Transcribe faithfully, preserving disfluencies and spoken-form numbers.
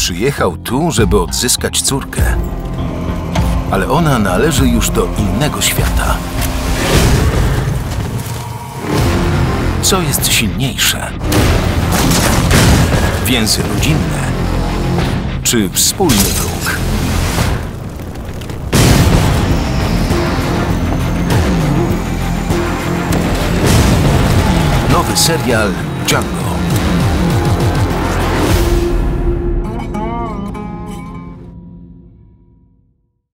Przyjechał tu, żeby odzyskać córkę. Ale ona należy już do innego świata. Co jest silniejsze? Więzy rodzinne czy wspólny wróg? Nowy serial Django.